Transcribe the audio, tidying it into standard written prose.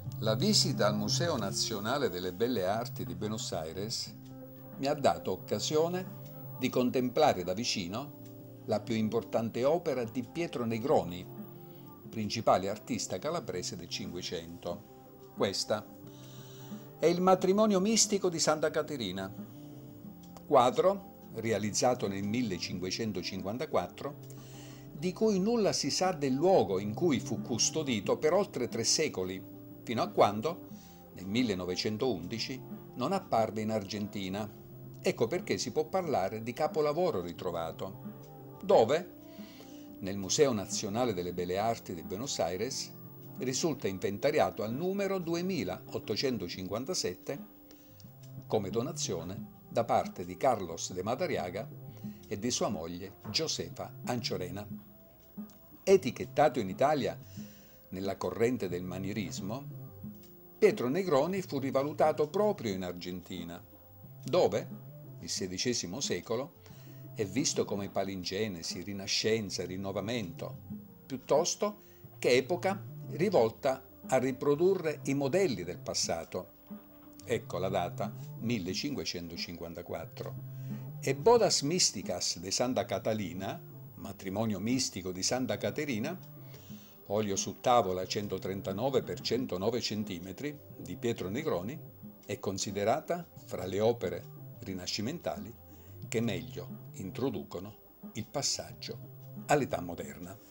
La visita al Museo Nazionale delle Belle Arti di Buenos Aires mi ha dato occasione di contemplare da vicino la più importante opera di Pietro Negroni, principale artista calabrese del Cinquecento. Questa è il Matrimonio mistico di Santa Caterina, quadro realizzato nel 1554, di cui nulla si sa del luogo in cui fu custodito per oltre 3 secoli, fino a quando, nel 1911, non apparve in Argentina. Ecco perché si può parlare di capolavoro ritrovato. Dove? Nel Museo Nazionale delle Belle Arti di Buenos Aires risulta inventariato al numero 2857 come donazione da parte di Carlos de Madariaga e di sua moglie Josefa Anchorena. Etichettato in Italia nella corrente del manierismo, Pietro Negroni fu rivalutato proprio in Argentina, dove, il XVI secolo, è visto come palingenesi, rinascenza, rinnovamento, piuttosto che epoca rivolta a riprodurre i modelli del passato. Ecco la data 1554. E Bodas Místicas de Santa Catalina, matrimonio mistico di Santa Caterina, olio su tavola 139 x 109 cm di Pietro Negroni, è considerata fra le opere rinascimentali che meglio introducono il passaggio all'età moderna.